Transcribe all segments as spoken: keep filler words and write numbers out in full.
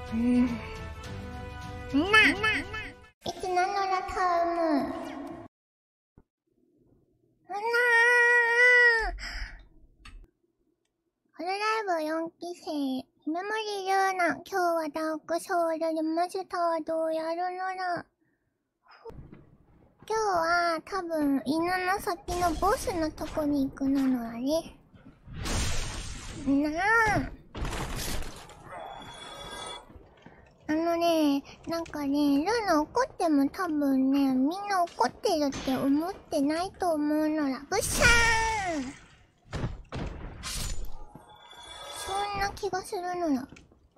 うん。みんな、いつなのらタウム。みんなホロライブよんきせい、姫森ルーナ、今日はダークソウルでマスターどうやるのら。今日は多分犬の先のボスのとこに行くのらね。なあ。あのね、なんかね、ルーナ怒っても多分ね、みんな怒ってるって思ってないと思うのら。ブッシャーン！そんな気がするのら。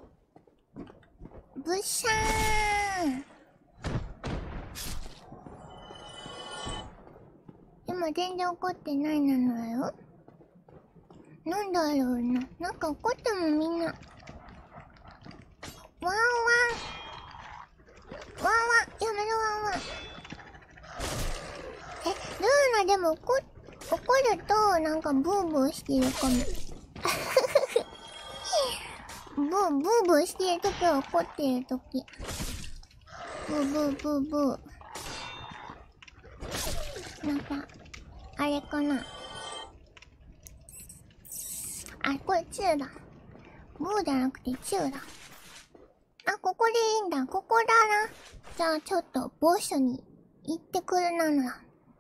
ブッシャーン！でも全然怒ってないなのよ。なんだろうな。なんか怒ってもみんな。ワンワン。ワンワン。やめろワンワン。え、ルーナでも怒、怒るとなんかブーブーしてるかも。ブーブーブーしてるときは怒ってるとき。ブーブーブーブー。なんか、あれかな。あ、これチューだ。ブーじゃなくてチューだ。あ、ここでいいんだ。ここだな。じゃあちょっとボスに行ってくるなのだ。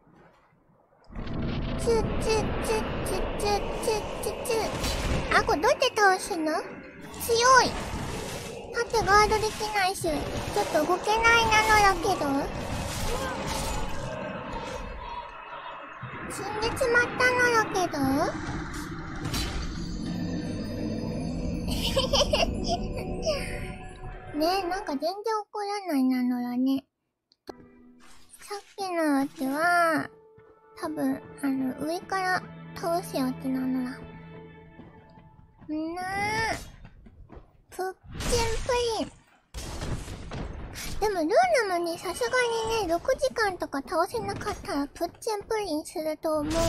チューチューチューチューチューチューチュー。あ、これどうやって倒すの？強い。縦ガードできないし、ちょっと動けないなのだけど。死んでしまったのだけど。ねえ、なんか全然怒らないなのらね。さっきのやつは、多分、あの、上から倒すやつなのら。んなー。プッチンプリン。でもルーナもね、さすがにね、ろくじかんとか倒せなかったらプッチンプリンすると思うのら。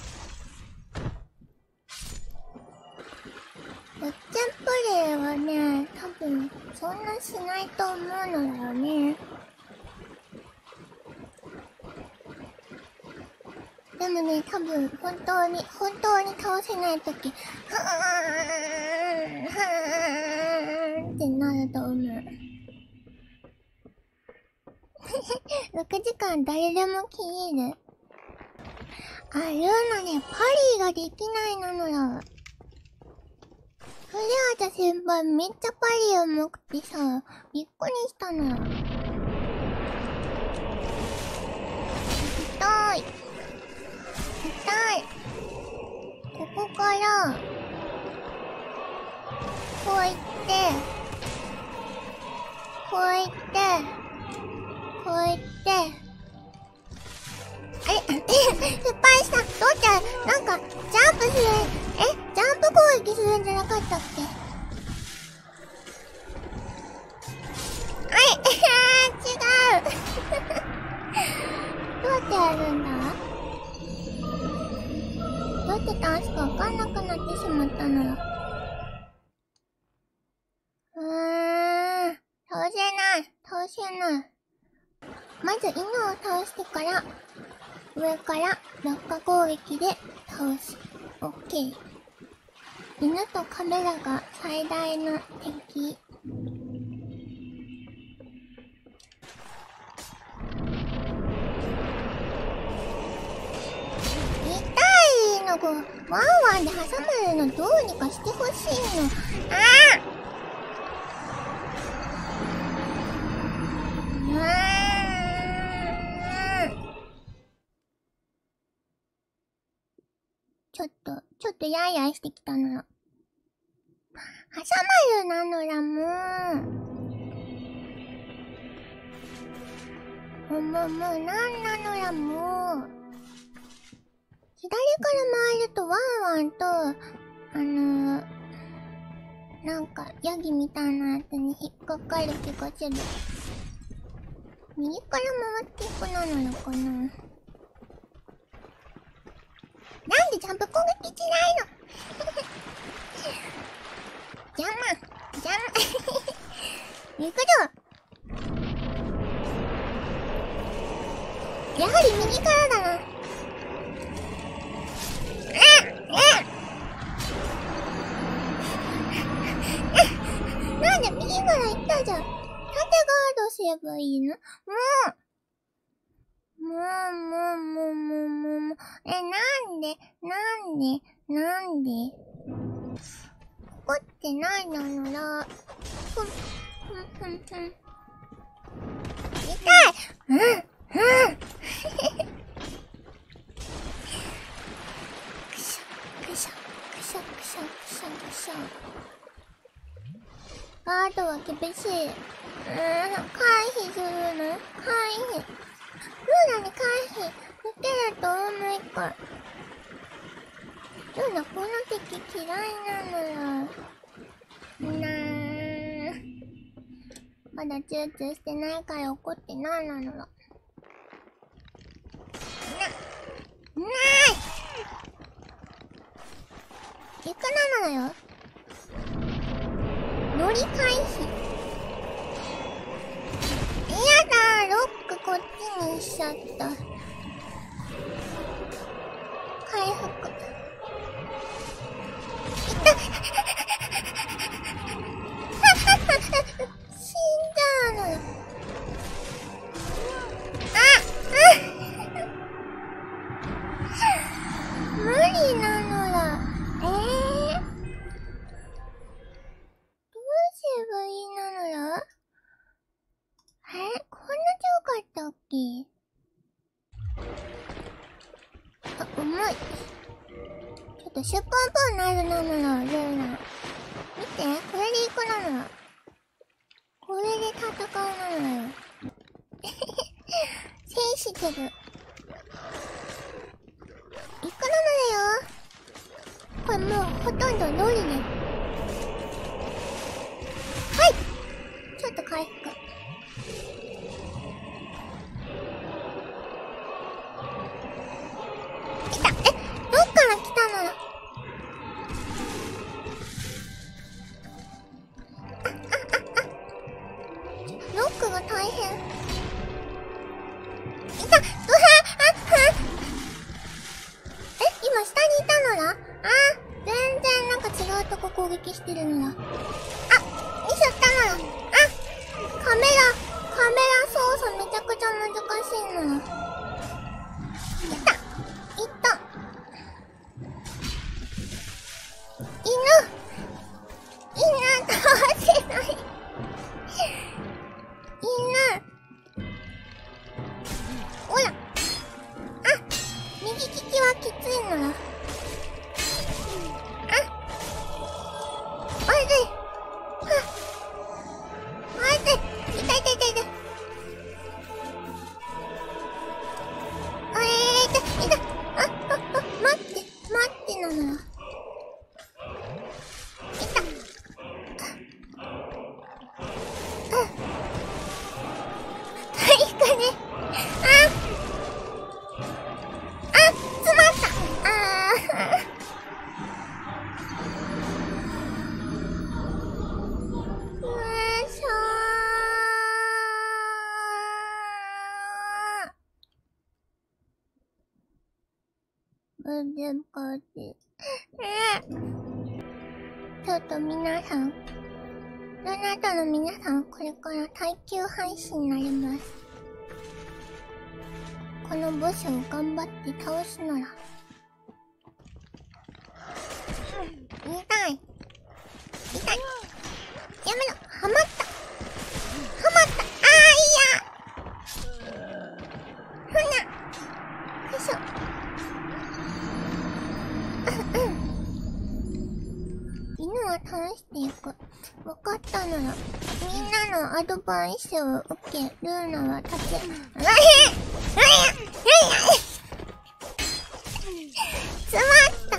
プッチンプリンはね、多分そんなしないと思うのだよね。でもね、多分本当に本当に倒せないとき、はーんはーんってなると思う。ろくじかん誰でも消える。あ、ルーナね、パリーができないなのよ。フレアタ先輩めっちゃパリー上手くてさ、びっくりしたのよ。痛い。痛い。ここから、こういって、こういって、こういって、あれ失敗した。どうちゃん、なんか、ジャンプする、え、ジャンプ攻撃するんじゃなかったっけ？はい、違う。どうやってやるんだ？どうやって倒すかわかんなくなってしまったのよ。うーん、倒せない、倒せない。まず犬を倒してから、上から落下攻撃で倒す。オッケー。犬とカメラが最大の敵。痛いのこう、ワンワンで挟まるのどうにかしてほしいの。ああちょっと、ちょっとやいやいしてきたのよ。挟まるなのらもう。もうもうもうなんなのらもう。左から回るとワンワンと、あのー、なんかヤギみたいなやつに引っかかる気がする。右から回っていくなのよかな。なんでジャンプ攻撃しないの？邪魔邪魔行くぞ。やはり右からだな。なんで右から行ったじゃん。縦ガードすればいいの？もうもうもうもうもうもうもう。え、なんでなんでなんで怒ってないのなら。ふん、ふんふんふん。痛い。うん、うん。くしゃ、くしゃ、くしゃ、くしゃ、くしゃ、くしゃ。ガードは厳しい。うーん、回避するの？回避。ルーナに回避できると思いか。ルーナこの敵嫌いなのよ。なー。まだチューチューしてないから怒ってないなのよ。な、なーい！行くなのよ。乗り回避。やだー、ロックこっちにしちゃった。回復。いった死んじゃうのよ。あっ無理なのよ。えー、どうすればいいなのよ。え、こんな強かったっけ？あ、うまい。ちょっとシュッポンポンなるなのよ、ルーナ。見て、これでいくなのよ。これで戦うなのよ。センシティブ。いくなのよ。これもうほとんどノリね。はい！ちょっと回復。来た！え、どっから来たのよ。ロックが大変。いた！うは！あっは！え、今下にいたのだ？あ、全然なんか違うとこ攻撃してるのだ。あ、ミスったのだ。あ、カメラ、カメラ操作めちゃくちゃ難しいのだ。いった！いった！犬！犬倒せない。犬！おら！あ！右利きはきついのだ。あ！まずい！はっ！まずい！痛い痛い痛い痛い！あえー痛い痛い！あ、あ、あ、待って、待ってなのだ。難しい。ちょっと皆さん、あなたの皆さん、これから耐久配信になります。このボスを頑張って倒すなら。痛い。痛い。やめろ。はまった。はまった。あー、いや。ふな。よいしょ。犬は倒していく。わかったなら、みんなのアドバイスを受け、ルーナは立て、うわへんうわへんうわへん詰まった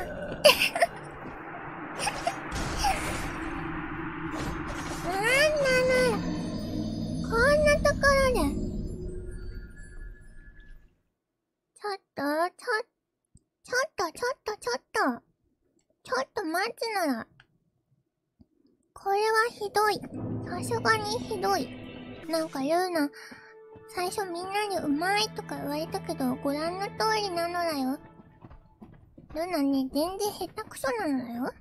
なんなのこんなところで。ちょっと、ちょ、ちょっと、ちょっと、ちょっと。ちょっと待つなら。これはひどい。さすがにひどい。なんかルーナ、最初みんなにうまいとか言われたけど、ご覧の通りなのだよ。ルーナね、全然下手くそなのだよ。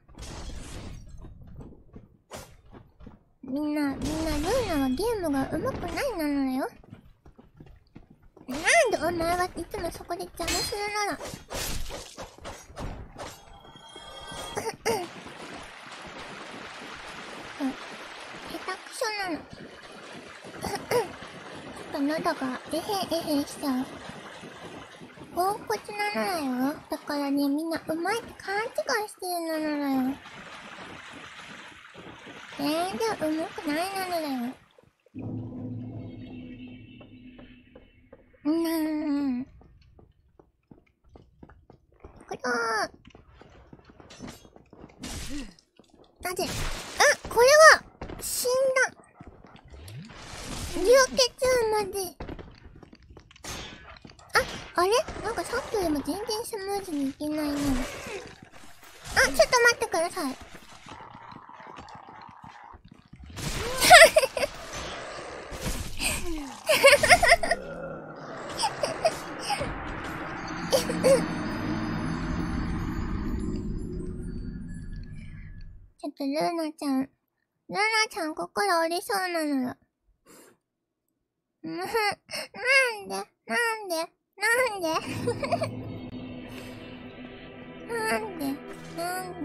みんな、みんなルーナはゲームが上手くないなのだよ。なんでお前はいつもそこで邪魔するのだ。下手くそなの。ちょっと喉がえへんえへんしちゃう。ポンコツなのだよ。だからね、みんなうまいって勘違いしてるのだよ。全然うまくないなのだよ。うーん。これは、なぜ、あ、これは、死んだ。流血まで。あ、あれなんかさっきよりも全然スムーズにいけないな。あ、ちょっと待ってください。ちょっとルーナちゃん、ルーナちゃん心折りそうなのよ。うん、なんでなんでなんでなんでなんで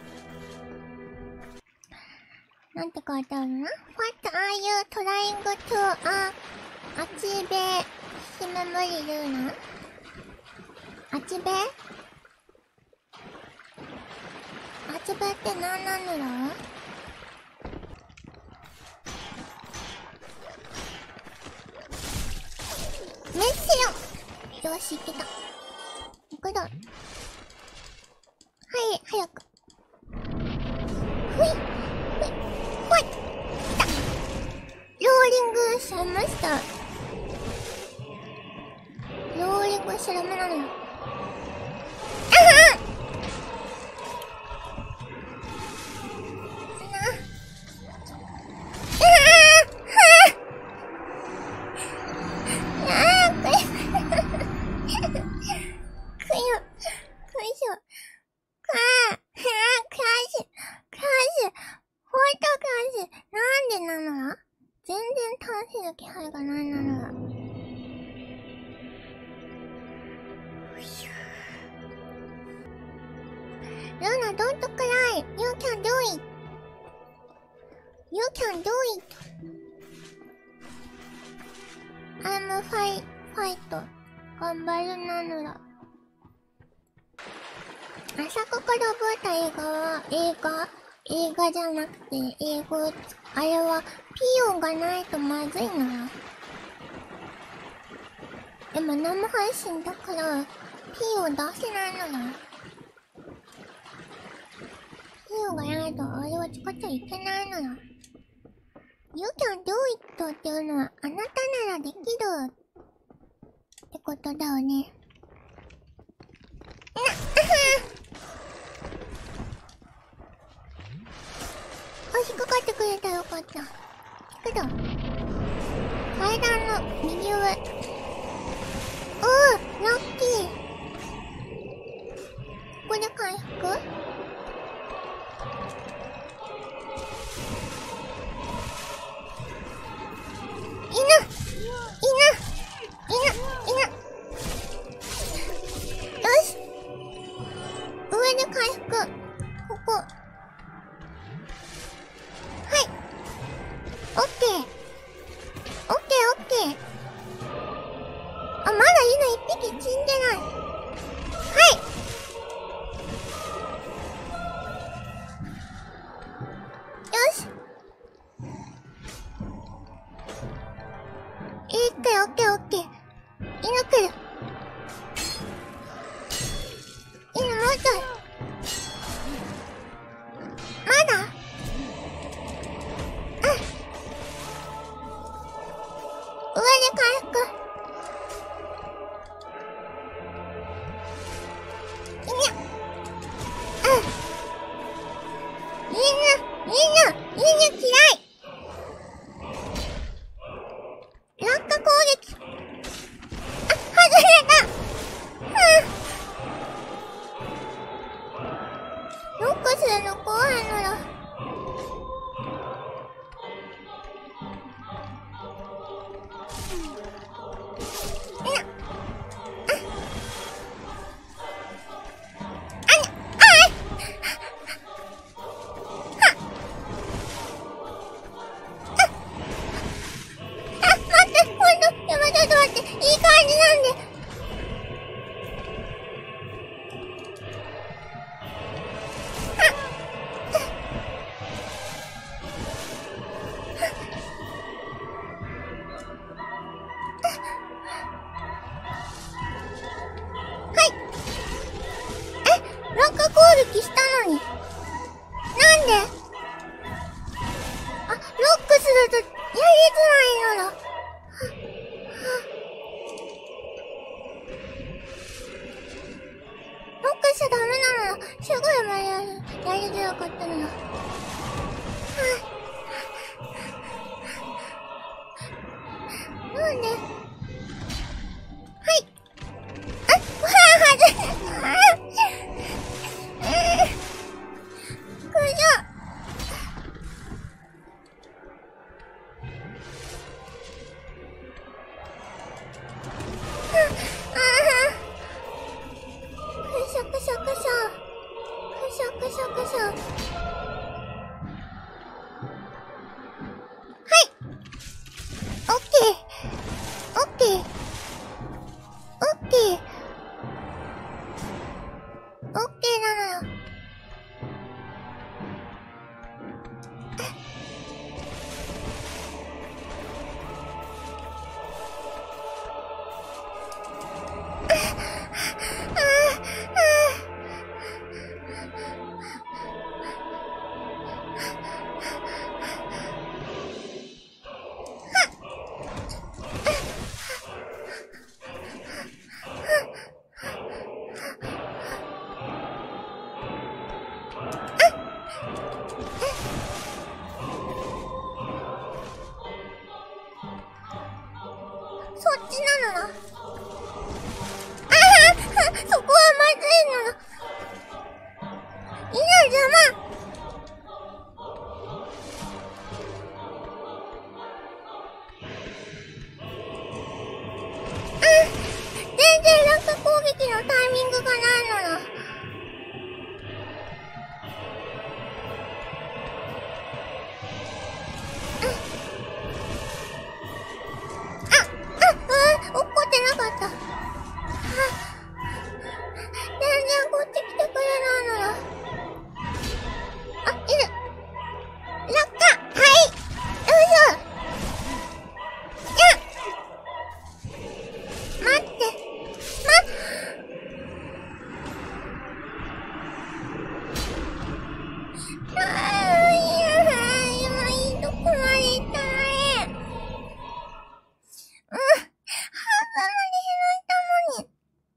なんて書いてあるな ?What are you trying to, uh, achieve? ひめむりルーナアチベアチベって何なのだメッセよよし、いけた。行くぞ。はい、早く。ふい、ふい、ほい、来た。ローリングされました。ローリングしちゃダメなのよ。あはん気配がないならルーナ don't cry you can do it you can do it I'm fight fight 頑張るなのだ朝こから覚えた映画は映画映画じゃなくて英語あれはピー音がないとまずいな。でも生配信だからピー音出せないのだ。ピー音がないとあれは使っちゃいけないのだ。You can do it っていうのはあなたならできるってことだよね。なっあ、引っかかってくれたらよかった。行くぞ。階段の右上。おー、ラッキー。ここで回復？犬！犬！犬！犬！よし！上で回復。ここ。オッケーオッケーオッケーあ、まだ犬一匹死んでないはいよしオッケーオッケーオッケー犬来る犬もうちょいまだ上で回復いやうんみんなみんなみんな嫌いなら。ロックしちゃダメなのら、すごいやり、やりづらかったのだ。なんで？はい。あ、わあ、外れた。えー。くじょ。くしょくしょくしょ。くしょくしょくしょ。はい。オッケー。オッケー。オッケー。オッケーなのよ。そっちなのな。ああ、そこはまずいのな。いな邪魔。あ、全然ラック攻撃のタイミングがないのな。怒ってなかった。全然こっち来てくれないのら。あ、いる。落下。はい。よいしょ。いや。待って。ま。あー、いや、今いいとこまで行ったのに。うん。半分まで拾ったのに。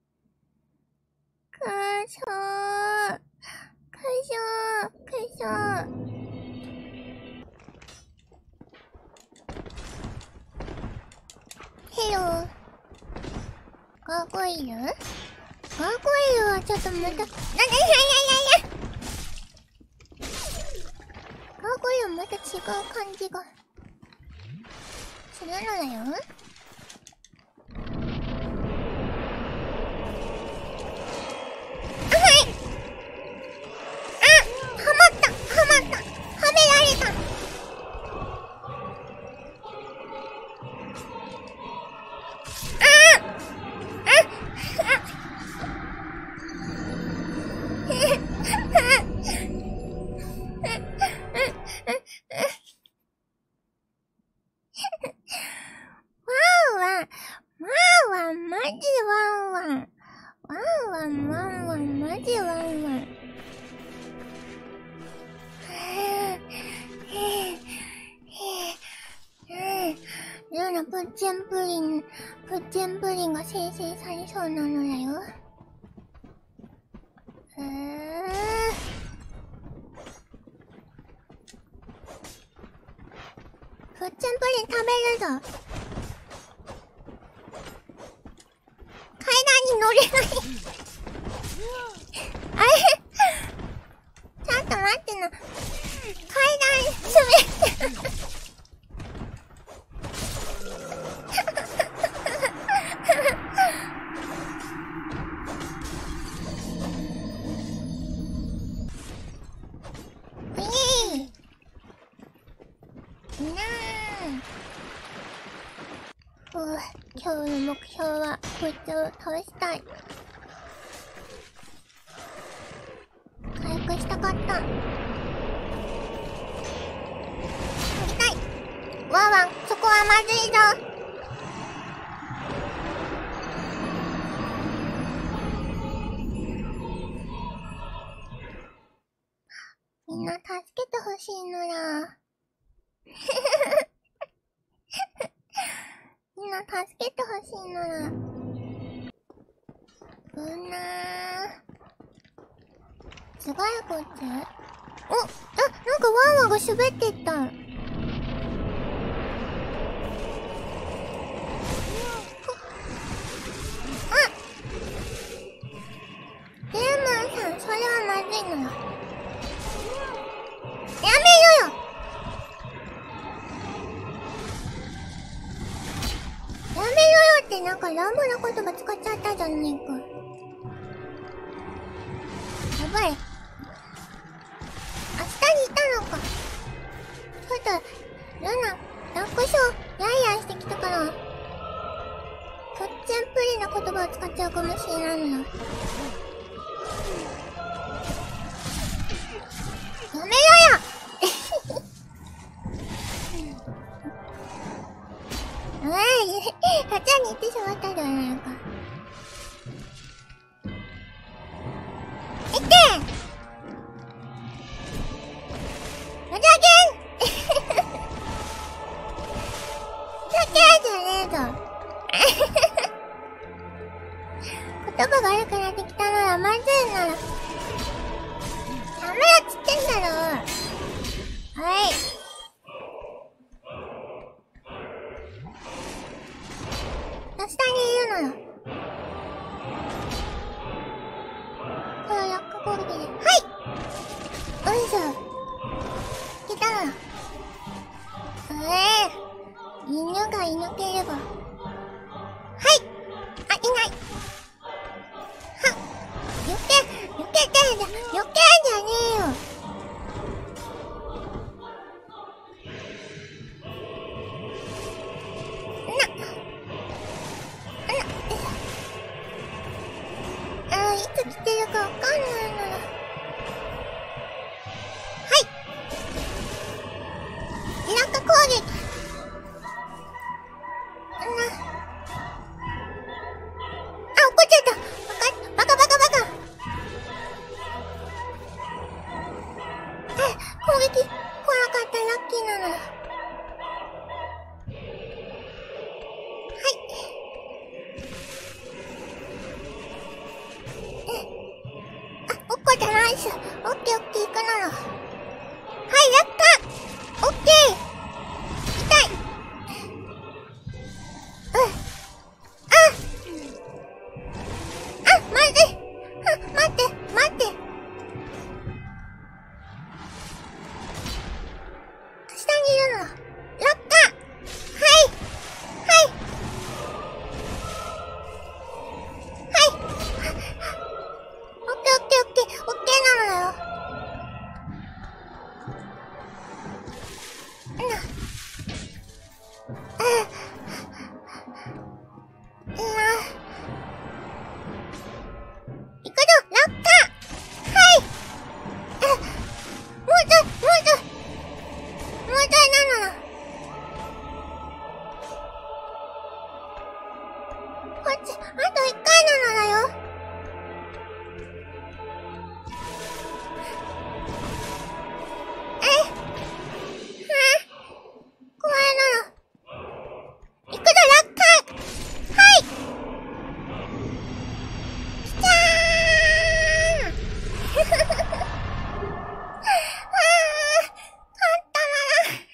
くしょー。くしょー。くしょー。ヘロー。ガーゴイル？ガーゴイルはちょっとまた、な、な、いやいやいやいや。ガーゴイルまた違う感じがするのだよ。プッチェンプリン、プッチェンプリンが生成されそうなのだよ。へー。プッチェンプリン食べるぞ。階段に乗れない。あれちょっと待ってな。階段滑ってる。今日の目標はこいつを倒したい。回復したかった。取りたい。ワンワン、そこはまずいぞ。みんな助けてほしいのだ。 助けてほしいなら。うんなー。すごいこっち？お、あ、なんかワンワンが滑ってった。あ、デーモンさん、それはまずいのよ。やめろよ。やめろよってなんか乱暴な言葉使っちゃったじゃねえか。やばい。あ、下にいたのか。ちょっと、ルナ、ラックショー、やいやいしてきたから、とっちゃんプリな言葉を使っちゃうかもしれないのよ。やめろようわい、カチャに行ってしまったではないか。いってふざけんふざけんじゃねえぞ言葉が悪くなってきたならまずいなら。やめろっつってんだろ。はい。下にいるのよ。これは落下攻撃で。はい。よいしょ。いけたな。ええー。犬がいなければ。はい。あ、いない。はっ。よけ、よけてんじゃ、よけんじゃねえよ。いつ来てるかわかんないなら。はい落下攻撃なあ、怒っちゃったバカバカバカバカあ、攻撃来なかったラッキーなのだ。おっこじゃないっす。オッケーオッケー行くなら。はい、落下オッケー痛いうん。ああまずいあ、待って待って下にいるの落下はいはいはいオッケーオッケーオッケーオッケーなのよ。うん。うん。行くぞ落下はいあ、もうちょいもうちょいもうちょいなのよ。こっちあと一回なのだよ。怖いなの。行くぞ、落下はいきたーふふふふあー、勝ったならめっ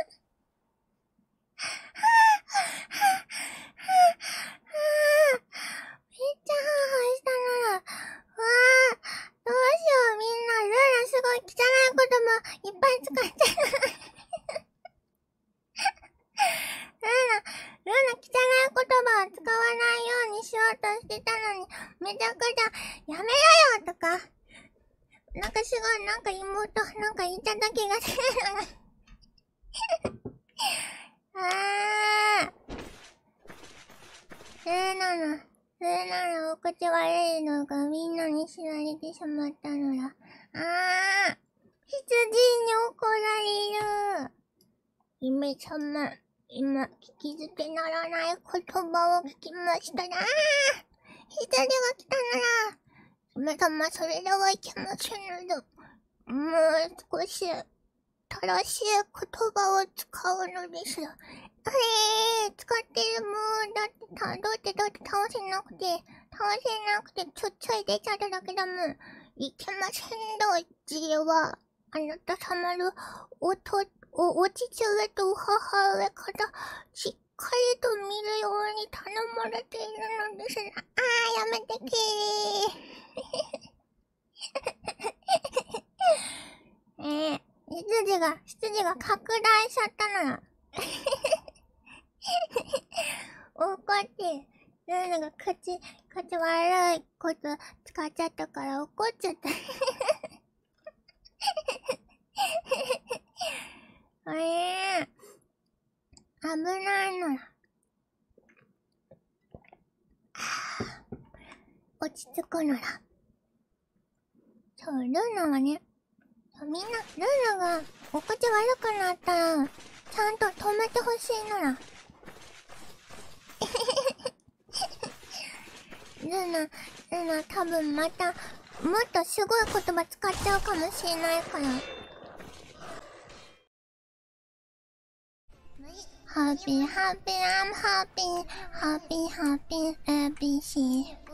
ちゃハーハーしたなら。わー、どうしようみんな、ルーラすごい汚い言葉いっぱい使ってるルーナ、ルーナ汚い言葉を使わないようにしようとしてたのに、めちゃくちゃ、やめろよとか、なんかすごい、なんか妹、なんか言っちゃった気がするあー。ルーナの、ルーナのお口悪いのがみんなに知られてしまったのだ。あー。羊に怒られる。姫様。今、聞き捨てならない言葉を聞きましたな。羊が来たなら、姫様それではいけませんので、もう少し正しい言葉を使うのですよ。あえー、使ってるもん。だってた、だってだって倒せなくて、倒せなくてちょちょい出ちゃっただけだもん。いけませんど、じは。あなた様のおと、お、お父上と母上からしっかりと見るように頼まれているのですが、あー、やめてけー。えー、羊が、羊が拡大しちゃったなら。怒って、ルーナが口、口悪いこと使っちゃったから怒っちゃった。あれー、危ないのら。落ち着くのら。そう、ルーナはね、みんな、ルーナがお口悪くなったら、ちゃんと止めてほしいのら。ルーナ、ルーナ多分また、もっとすごい言葉使っちゃうかもしれないから。Happy, happy, I'm happy, happy, happy, A B C